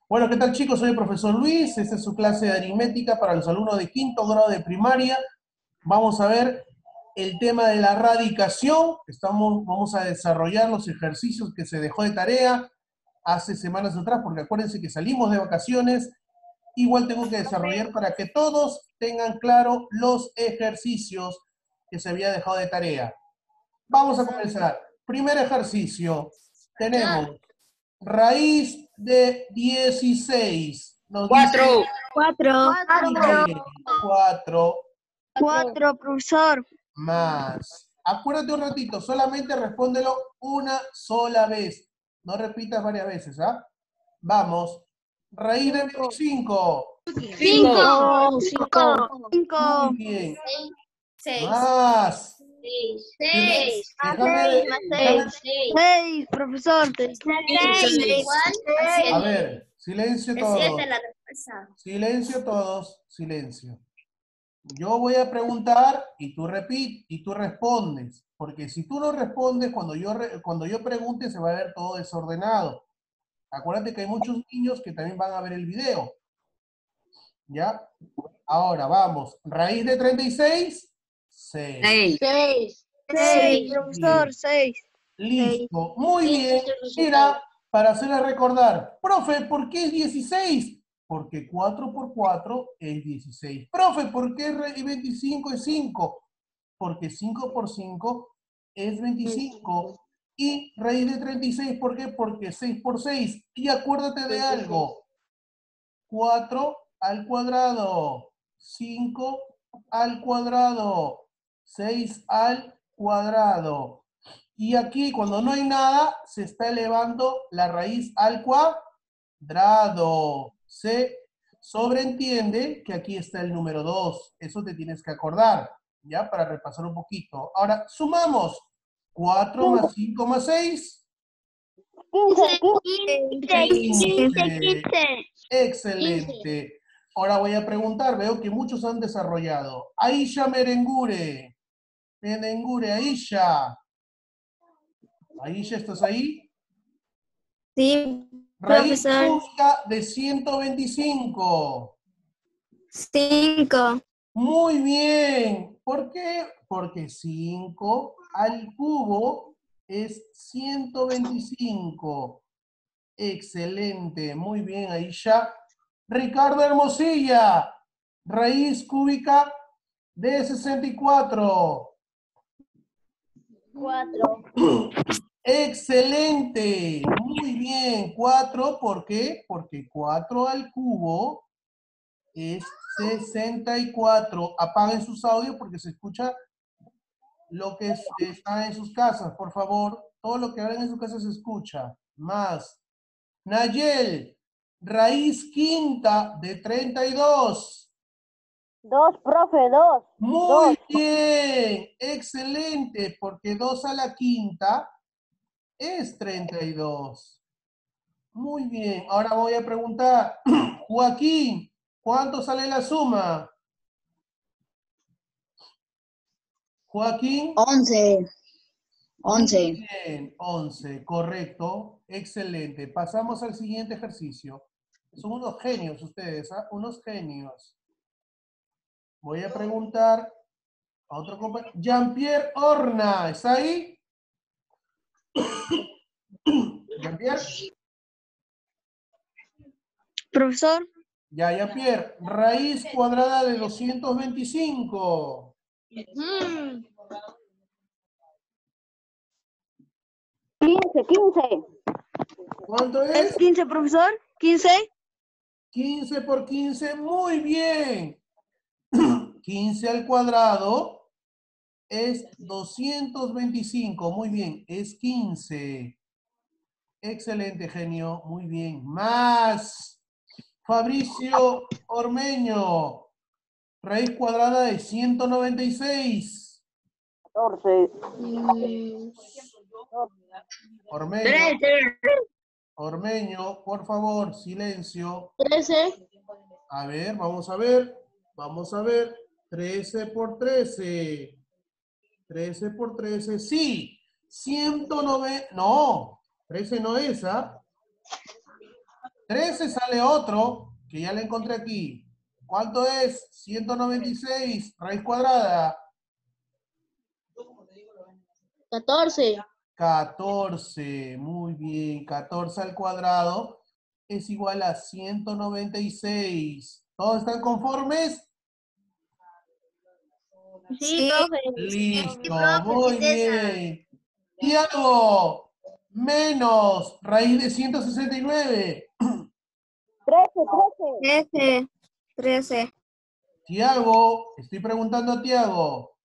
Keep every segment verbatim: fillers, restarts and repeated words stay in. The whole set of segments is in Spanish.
Bueno, ¿qué tal chicos? Soy el profesor Luis, esta es su clase de aritmética para los alumnos de quinto grado de primaria. Vamos a ver el tema de la radicación. Estamos, vamos a desarrollar los ejercicios que se dejó de tarea hace semanas atrás, porque acuérdense que salimos de vacaciones. Igual tengo que desarrollar para que todos tengan claro los ejercicios que se había dejado de tarea. Vamos a comenzar. Primer ejercicio. Tenemos raíz de dieciséis. Nos dice Cuatro. Cuatro. cuatro Cuatro, profesor. más. Acuérdate un ratito, solamente respóndelo una sola vez. No repitas varias veces, ¿ah? Vamos. Raíz de veinticinco. Cinco. Cinco. Cinco. Muy bien. Seis. Más. Seis. Déjame, Seis. déjame- Seis, profesor. Seis. A ver, silencio Es todos. siete la respuesta. Silencio todos, silencio. Yo voy a preguntar y tú repites y tú respondes, porque si tú no respondes cuando yo re- cuando yo pregunte se va a ver todo desordenado. Acuérdate que hay muchos niños que también van a ver el video. ¿Ya? Ahora vamos. Raíz de treinta y seis, seis. Seis. Seis. Seis. Profesor. Seis. Listo. Muy Sí, bien. sí, sí, sí. Mira, para hacerle recordar. Profe, ¿por qué es dieciséis? Porque cuatro por cuatro es dieciséis. Profe, ¿por qué re- veinticinco es cinco? Porque cinco por cinco es veinticinco. Y raíz de treinta y seis, ¿por qué? Porque seis por seis. Y acuérdate de algo. cuatro al cuadrado. cinco al cuadrado. seis al cuadrado. Y aquí, cuando no hay nada, se está elevando la raíz al cuadrado. Se sobreentiende que aquí está el número dos. Eso te tienes que acordar, ¿ya? Para repasar un poquito. Ahora, sumamos. cuatro más cinco más seis. quince. Excelente. Ahora voy a preguntar, veo que muchos han desarrollado. Aisha Merengure. Merengure, Aisha. Aisha, ¿estás ahí? Sí, Raíz profesor. cúbica de ciento veinticinco. Cinco. Muy bien. ¿Por qué? Porque cinco al cubo es ciento veinticinco. Excelente. Muy bien, Aisha. Ricardo Hermosilla. Raíz cúbica de sesenta y cuatro. Cuatro. Excelente, muy bien. cuatro, ¿por qué? Porque cuatro al cubo es sesenta y cuatro. Apaguen sus audios porque se escucha lo que es- está en sus casas, por favor. Todo lo que hablan en sus casas se escucha. Más. Nayel, raíz quinta de treinta y dos. Dos, profe, dos. Muy bien, excelente, porque dos a la quinta es treinta y dos. Muy bien, ahora voy a preguntar, Joaquín, ¿cuánto sale la suma? Joaquín. Once. Once. Muy bien, once, correcto, excelente. Pasamos al siguiente ejercicio. Son unos genios ustedes, ¿ah? Unos genios. Voy a preguntar a otro compañero. Jean-Pierre Horna, ¿está ahí? Jean-Pierre. Profesor. Ya, Jean-Pierre, raíz cuadrada de doscientos veinticinco. Quince, quince. ¿Cuánto ¿Es es? quince, profesor? ¿Quince? quince por quince, muy bien. quince al cuadrado es doscientos veinticinco, muy bien, es quince. Excelente, genio, muy bien. Más. Fabricio Ormeño, raíz cuadrada de ciento noventa y seis. catorce. Ormeño, Trece. Ormeño, por favor, silencio. Trece. A ver, vamos a ver, vamos a ver. trece por trece. trece por trece, sí. ciento noventa, no, trece no es, ¿ah? trece sale otro, que ya le encontré aquí. ¿Cuánto es? ciento noventa y seis, raíz cuadrada. catorce. catorce, muy bien. catorce al cuadrado es igual a ciento noventa y seis. ¿Todos están conformes? Sí, profe. Listo, muy bien. Tiago, menos raíz de ciento sesenta y nueve. trece, trece. trece. trece. Tiago, estoy preguntando a Tiago.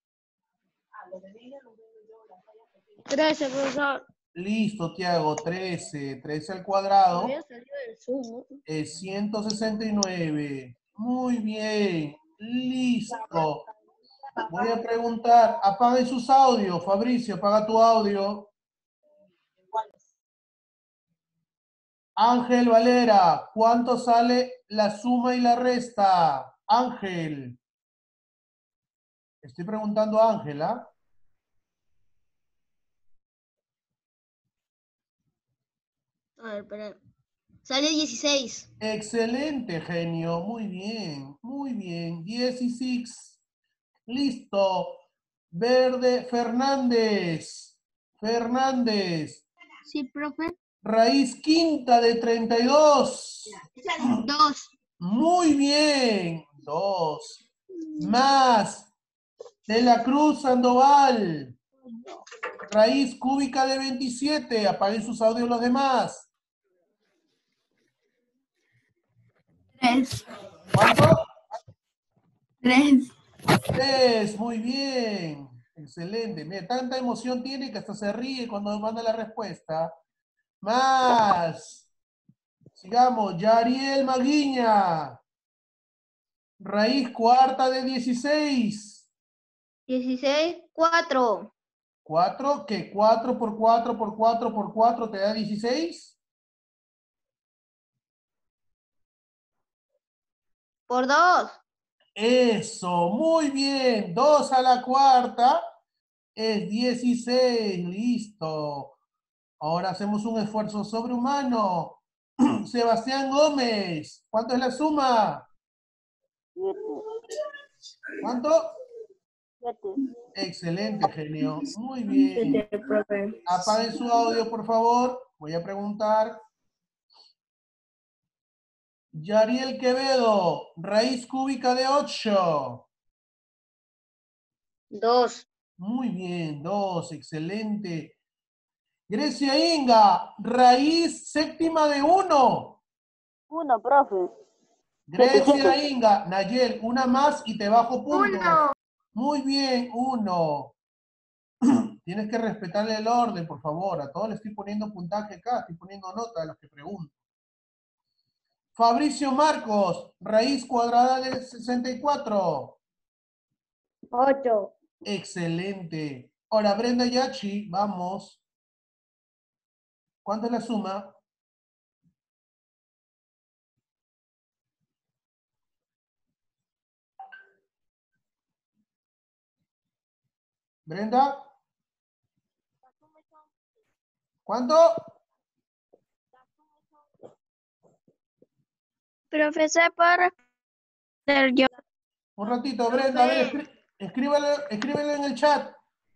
trece, profesor. Listo, Tiago, trece. trece al cuadrado Había salido del Zoom, ¿no? es ciento sesenta y nueve. Muy bien, listo. Voy a preguntar, apaguen sus audios. Fabricio, apaga tu audio. Ángel Valera, ¿cuánto sale la suma y la resta? Ángel. Estoy preguntando a Ángela. A ver, espera. Sale dieciséis. Excelente, genio. Muy bien, muy bien. dieciséis. Listo. Verde Fernández. Fernández. Sí, profe. Raíz quinta de treinta y dos. dos. Muy bien. dos. Más. De la Cruz Sandoval. Raíz cúbica de veintisiete. Apaguen sus audios los demás. tres. ¿Cuánto? tres. tres. Muy bien. Excelente. Mira, tanta emoción tiene que hasta se ríe cuando manda la respuesta. Más. Sigamos. Yariel Maguiña. Raíz cuarta de dieciséis. dieciséis. cuatro. cuatro, ¿qué? cuatro por cuatro por cuatro por cuatro te da dieciséis. Por dos. Eso, muy bien. dos a la cuarta es dieciséis. Listo. Ahora hacemos un esfuerzo sobrehumano. Sebastián Gómez, ¿cuánto es la suma? ¿Cuánto? Excelente, genio. Muy bien. profe. Apaguen su audio, por favor. Voy a preguntar. Yariel Quevedo, raíz cúbica de ocho. dos. Muy bien, dos, excelente. Grecia Inga, raíz séptima de uno. Uno, profe. Grecia Inga, Nayel, una más y te bajo puntos. Muy bien, uno. Tienes que respetarle el orden, por favor. A todos les estoy poniendo puntaje acá, estoy poniendo nota de los que pregunto. Fabricio Marcos, raíz cuadrada de sesenta y cuatro. ocho. Excelente. Ahora, Brenda Yachi, vamos. ¿Cuánto es la suma? Brenda. ¿Cuánto? Profesor, ¿puedo responder yo? Un ratito, Brenda, a ver, escrí escríbelo, escríbelo en el chat.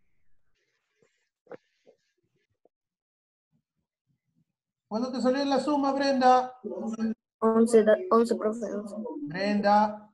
¿Cuándo te salió la suma, Brenda? once, once, profe. once. Brenda.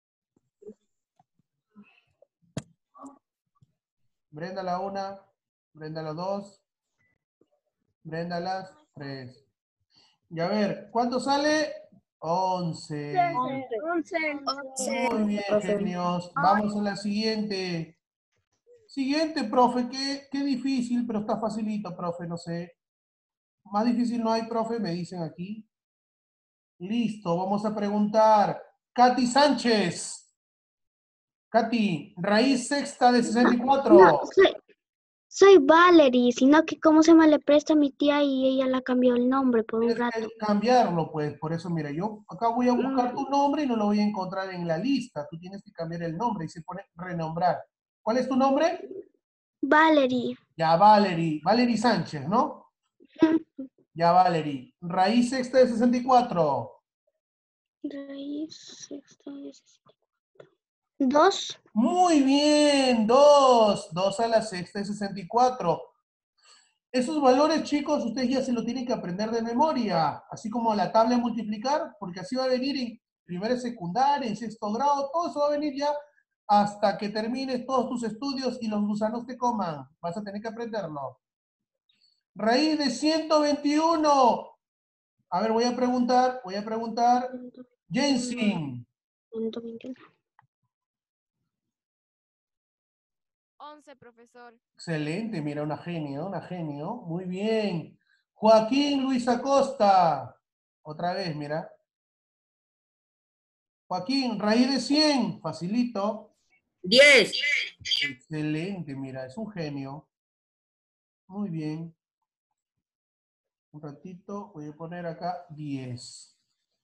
Brenda la una, Brenda la dos, Brenda las tres. Y a ver, ¿cuánto sale? once. once. Muy bien, genios. Vamos a la siguiente. Siguiente, profe, qué, qué difícil, pero está facilito, profe, no sé. Más difícil no hay, profe, me dicen aquí. Listo, vamos a preguntar. Katy Sánchez. Katy, raíz sexta de sesenta y cuatro. No, soy, soy Valerie, sino que cómo se me le presta a mi tía y ella la cambió el nombre por un Tienes rato. que cambiarlo, pues, por eso, mira, yo acá voy a buscar tu nombre y no lo voy a encontrar en la lista. Tú tienes que cambiar el nombre y se pone renombrar. ¿Cuál es tu nombre? Valerie. Ya, Valerie. Valerie Sánchez, ¿no? Ya, Valerie. Raíz sexta de sesenta y cuatro. Raíz sexta de sesenta y cuatro. Dos. Muy bien, dos. dos a la sexta de sesenta y cuatro. Esos valores, chicos, ustedes ya se lo tienen que aprender de memoria, así como la tabla de multiplicar, porque así va a venir en primera y secundaria, en sexto grado, todo eso va a venir ya hasta que termines todos tus estudios y los gusanos te coman. Vas a tener que aprenderlo. Raíz de ciento veintiuno. A ver, voy a preguntar, voy a preguntar. Jensen. ciento veintiuno. once, profesor. Excelente, mira, una genio, una genio. Muy bien. Joaquín Luis Acosta. Otra vez, mira. Joaquín, raíz de cien. Facilito. diez. Excelente, mira, es un genio. Muy bien. Un ratito, voy a poner acá diez.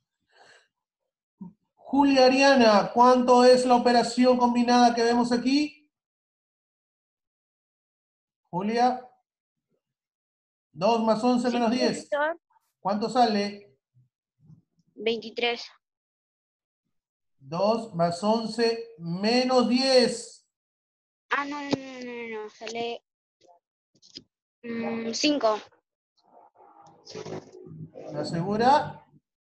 Julia Ariana, ¿cuánto es la operación combinada que vemos aquí? Julia. dos más once Sí, menos diez. profesor. ¿Cuánto sale? veintitrés. dos más once menos diez. Ah, no, no, no, no, no, sale mm, cinco. ¿Me asegura?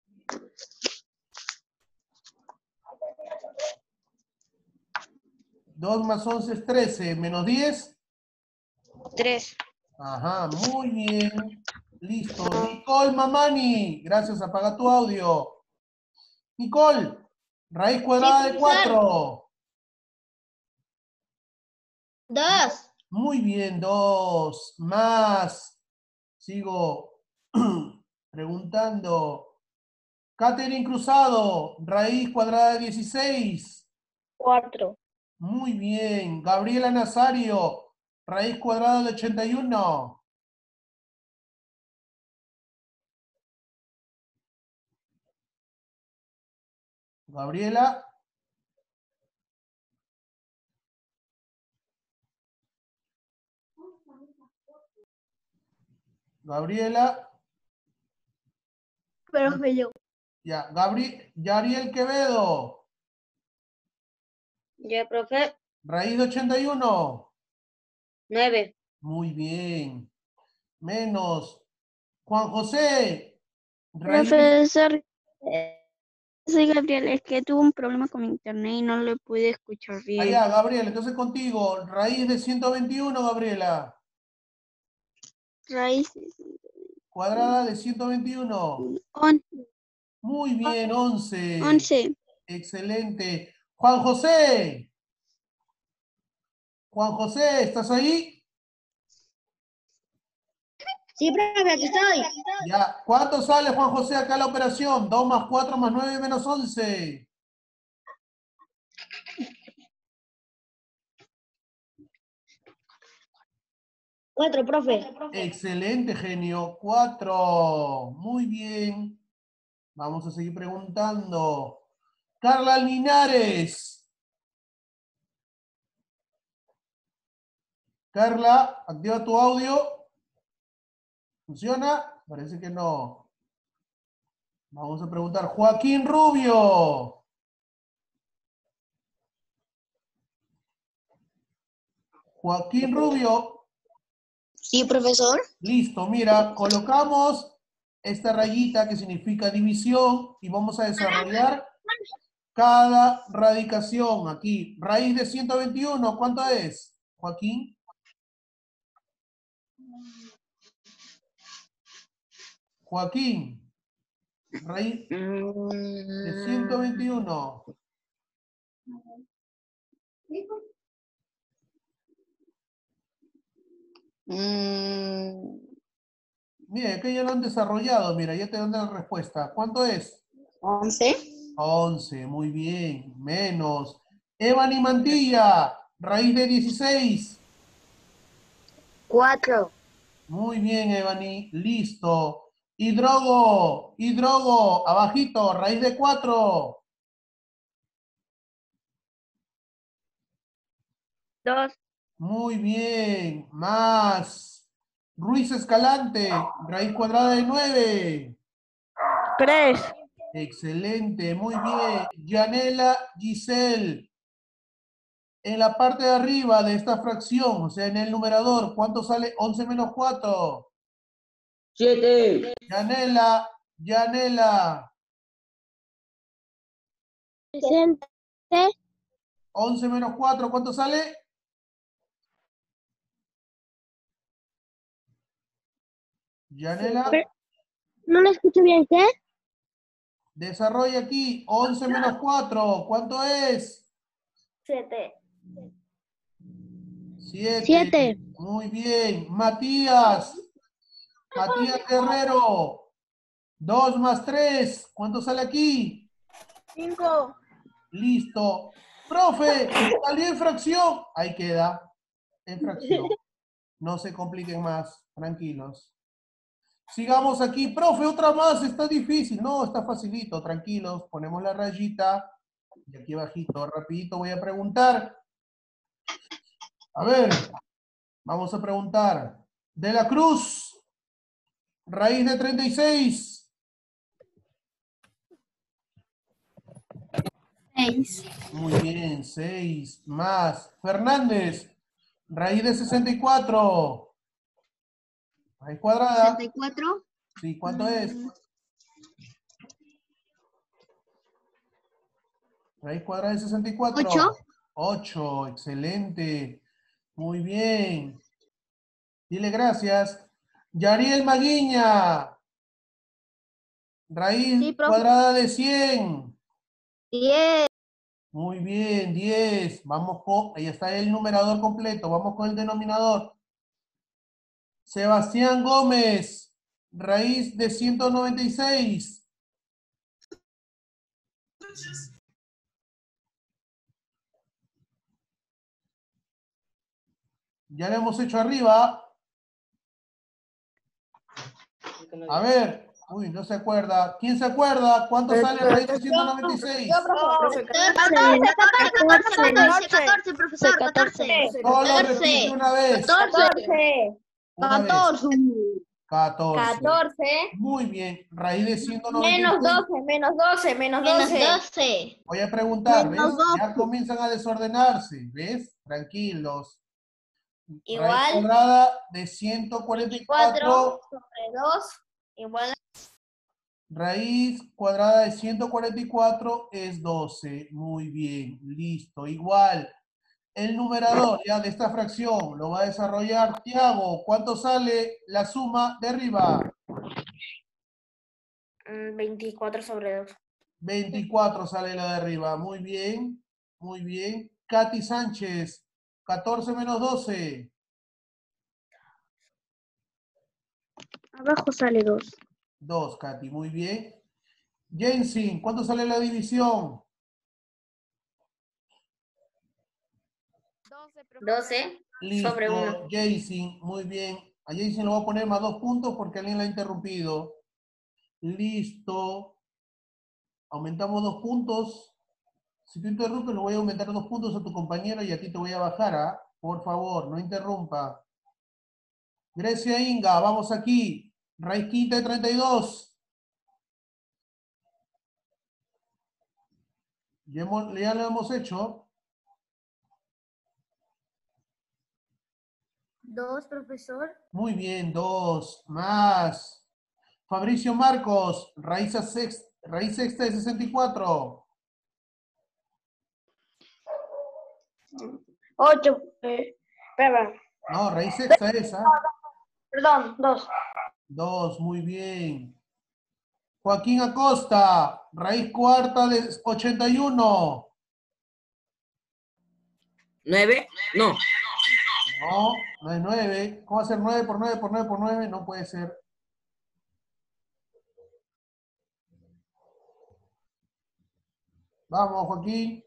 dos más once es trece, menos diez. tres. Ajá, muy bien. Listo. Nicole Mamani, gracias, apaga tu audio. Nicole, raíz cuadrada de cuatro. Dos. Muy bien, dos. Más. Sigo preguntando. Catherine Cruzado, raíz cuadrada de dieciséis. cuatro. Muy bien. Gabriela Nazario, raíz cuadrada de ochenta y uno. Gabriela. Gabriela. Profe, yo. Ya, Gabri, Yariel Quevedo, Ya, profe. raíz de ochenta y uno. Nueve. Muy bien. Menos. Juan José, raíz de... Profesor, eh, soy Gabriel, es que tuve un problema con mi internet y no lo pude escuchar bien. Allá, Gabriela, entonces contigo, raíz de ciento veintiuno, Gabriela. Raíces. Cuadrada de ciento veintiuno. On- Muy bien, once. once. Excelente. Juan José. Juan José, ¿estás ahí? Sí, profe, aquí estoy. Ya. ¿Cuánto sale, Juan José, acá la operación? dos más cuatro más nueve menos once. Cuatro, profe. Excelente, genio. Cuatro. Muy bien. Vamos a seguir preguntando. Carla Linares. Carla, activa tu audio. ¿Funciona? Parece que no. Vamos a preguntar. Joaquín Rubio. Joaquín Rubio. Sí, profesor. Listo, mira, colocamos esta rayita que significa división y vamos a desarrollar cada radicación aquí. Raíz de ciento veintiuno, ¿cuánto es, Joaquín? Joaquín, raíz de ciento veintiuno. Mm, Mira, que ya lo han desarrollado, mira, ya te dan la respuesta. ¿Cuánto es? once. once, muy bien, menos. Evany Mantilla, raíz de dieciséis. Cuatro. Muy bien, Evany, listo. Hidrogo, hidrogo, abajito, raíz de cuatro. Dos. Muy bien, más. Ruiz Escalante, raíz cuadrada de nueve. Tres. Excelente, muy bien. Yanela Giselle. En la parte de arriba de esta fracción, o sea, en el numerador, ¿cuánto sale once menos cuatro? Siete. Yanela, Yanela. Presente. once menos cuatro, ¿cuánto sale? Yanela, No lo escucho bien, ¿qué? desarrolla aquí. once menos cuatro, ¿cuánto es? Siete. siete. Siete. Muy bien. Matías. Matías Guerrero. dos más tres, ¿cuánto sale aquí? Cinco. Listo. Profe, salió en fracción. Ahí queda. En fracción. No se compliquen más. Tranquilos. Sigamos aquí. Profe, otra más. Está difícil. No, está facilito. Tranquilos. Ponemos la rayita. Y aquí bajito. Rapidito voy a preguntar. A ver. Vamos a preguntar. De la Cruz. Raíz de treinta y seis. Seis. Muy bien, seis más. Fernández, raíz de sesenta y cuatro. Raíz cuadrada. Sesenta y cuatro. Sí, ¿cuánto es? Raíz cuadrada de sesenta y cuatro. Ocho. ocho, excelente. Muy bien. Dile gracias. Yariel Maguiña. Raíz Sí, profe. cuadrada de cien. Diez. Muy bien, diez. Vamos con, ahí está el numerador completo. Vamos con el denominador. Sebastián Gómez, raíz de ciento noventa y seis. Ya lo hemos hecho arriba. A ver. Uy, no se acuerda. ¿Quién se acuerda? ¿Cuánto sale raíz de ciento noventa y seis? catorce, catorce, catorce, catorce, profesor, catorce. Solo repite una vez. Catorce. Una vez. Catorce. catorce. Catorce. Muy bien. Raíz de ciento noventa y seis. Menos doce, menos doce, menos doce. Voy a preguntar, ¿ves? Menos doce. Ya comienzan a desordenarse, ¿ves? Tranquilos. Igual. Raíz cuadrada de ciento cuarenta y cuatro. cuatro sobre dos. Igual. Raíz cuadrada de ciento cuarenta y cuatro es doce. Muy bien, listo. Igual, el numerador ya de esta fracción lo va a desarrollar Tiago. ¿Cuánto sale la suma de arriba? veinticuatro sobre dos. veinticuatro sale la de arriba. Muy bien, muy bien. Katy Sánchez, catorce menos doce. Abajo sale dos. dos, Katy, muy bien. Jensin, ¿cuánto sale la división? doce, profesor. doce sobre Listo, uno. Jensin, muy bien. A Jensin le voy a poner más dos puntos porque alguien la ha interrumpido. Listo. Aumentamos dos puntos. Si tú interrumpes, le voy a aumentar dos puntos a tu compañero y a ti te voy a bajar, ¿ah? Por favor, no interrumpa. Grecia Inga, vamos aquí. Raíz quinta de treinta y dos. Ya, hemos, ya lo hemos hecho. Dos, profesor. Muy bien, dos. Más. Fabricio Marcos, raíz, sex, raíz sexta de sesenta y cuatro. Ocho. Eh, espera. No, raíz sexta esa. Perdón, dos. Dos, muy bien. Joaquín Acosta, raíz cuarta de ochenta y uno. ¿Nueve? No. No, no es nueve. ¿Cómo va a ser nueve por nueve por nueve por nueve? No puede ser. Vamos, Joaquín.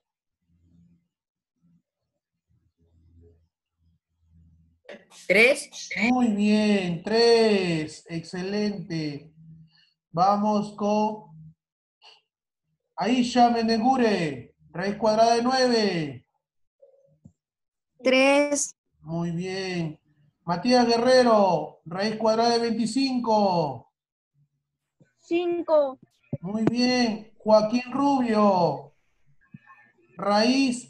¿Tres? Muy bien, tres. Excelente. Vamos con Aisha Menegure, raíz cuadrada de nueve. Tres. Muy bien. Matías Guerrero, raíz cuadrada de veinticinco. cinco. Muy bien. Joaquín Rubio, raíz.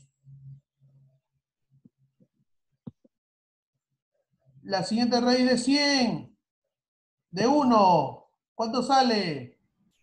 La siguiente raíz de cien. De uno. ¿Cuánto sale?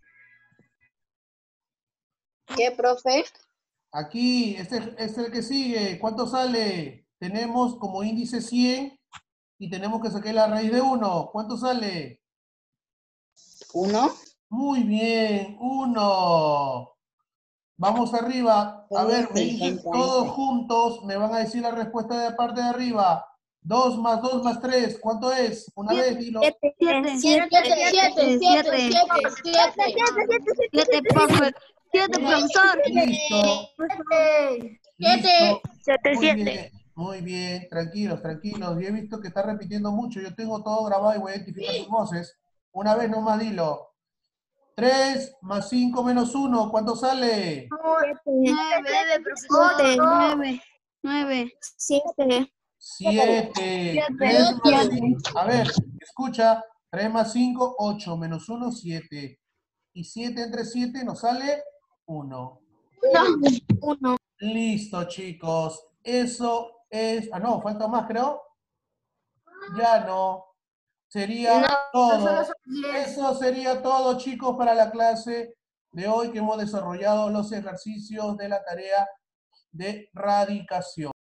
¿Qué, profe? Aquí, este, este es el que sigue. ¿Cuánto sale? Tenemos como índice cien y tenemos que sacar la raíz de uno. ¿Cuánto sale? ¿Uno? Muy bien, uno. Vamos arriba. A ver, me dicen todos juntos, me van a decir la respuesta de la parte de arriba. dos más dos más tres, ¿cuánto es? Una vez, dilo. Siete, siete, siete, siete, siete, siete, profe, siete, profesor. Listo. Siete. Siete, Muy siete. bien, muy bien, tranquilos, tranquilos. Yo he visto que está repitiendo mucho. Yo tengo todo grabado y voy a identificar sus voces. Una vez nomás dilo. tres más cinco menos uno, ¿cuánto sale? Nueve, profesor. Nueve, nueve, siete. siete. tres más cinco. A ver, escucha. tres más cinco, ocho. Menos uno, siete. Y siete entre siete nos sale uno. Uno. Listo, chicos. Eso es... Ah, no, falta más, creo. Ya no. Sería todo. Eso sería todo, chicos, para la clase de hoy que hemos desarrollado los ejercicios de la tarea de radicación.